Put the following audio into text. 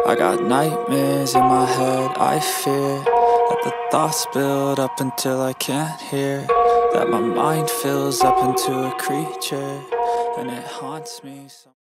I got nightmares in my head, I fear that the thoughts build up until I can't hear, that my mind fills up into a creature, and it haunts me so